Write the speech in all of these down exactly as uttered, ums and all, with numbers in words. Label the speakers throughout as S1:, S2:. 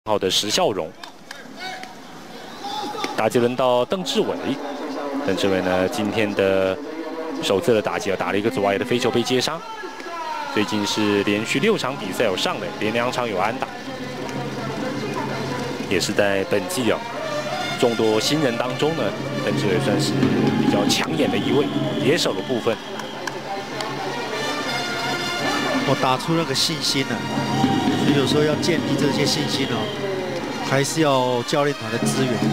S1: 好的石孝荣，打击轮到邓志伟。邓志伟呢，今天的首次的打击啊，打了一个左外野的飞球被接杀。最近是连续六场比赛有上垒，连两场有安打，也是在本季啊众多新人当中呢，邓志伟算是比较抢眼的一位野手的部分。
S2: 我打出那个信心了、啊，所以有时候要建立这些信心哦，还是要教练团的资源。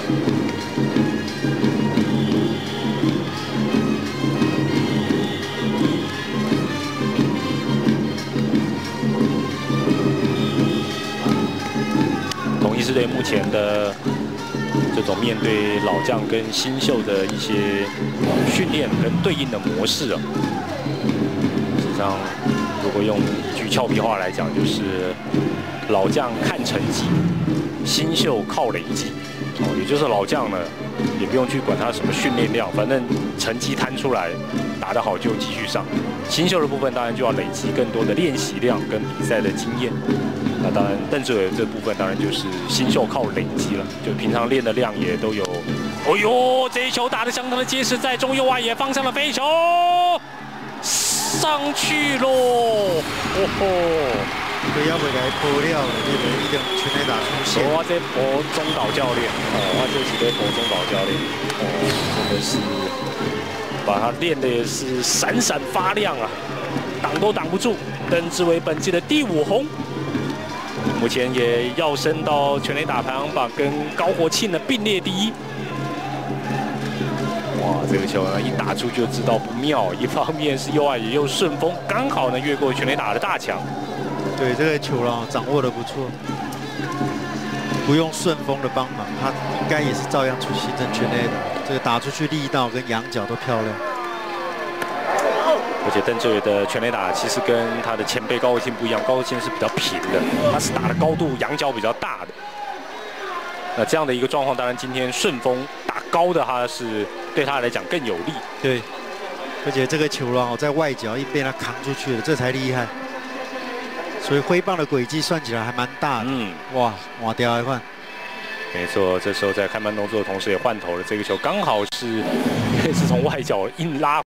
S1: 统一狮队目前的这种面对老将跟新秀的一些训练跟对应的模式啊，实际上。 如果用一句俏皮话来讲，就是老将看成绩，新秀靠累积。哦，也就是老将呢，也不用去管他什么训练量，反正成绩摊出来，打得好就继续上。新秀的部分当然就要累积更多的练习量跟比赛的经验。那当然，邓志伟这部分当然就是新秀靠累积了，就平常练的量也都有。哦呦，这一球打得相当的结实，在中右外野方向的飞球。 上去喽！哦吼！
S2: 对，要回来破料了，这个一定全垒打出现。
S1: 我这博中岛教练，哦，我这几位博中岛教练，哦，真的是把他练的也是闪闪发亮啊，挡都挡不住。邓志伟本季的第五轰，目前也要升到全垒打排行榜跟高国庆的并列第一。 哇，这个球呢一打出就知道不妙。一方面是右外野又顺风，刚好呢越过全垒打的大墙。
S2: 对，这个球了掌握的不错，不用顺风的帮忙，他应该也是照样出形成全垒打。这个打出去力道跟仰角都漂亮。
S1: 而且邓志伟的全垒打其实跟他的前辈高国庆不一样，高国庆是比较平的，他是打的高度仰角比较大的。那这样的一个状况，当然今天顺风打高的，他是。 对他来讲更有利。
S2: 对，而且这个球啊，在外角一被他扛出去了，这才厉害。所以挥棒的轨迹算起来还蛮大的。嗯，哇，哇掉一换。
S1: 没错，这时候在看慢动作的同时也换头了，这个球刚好是是从外角硬拉。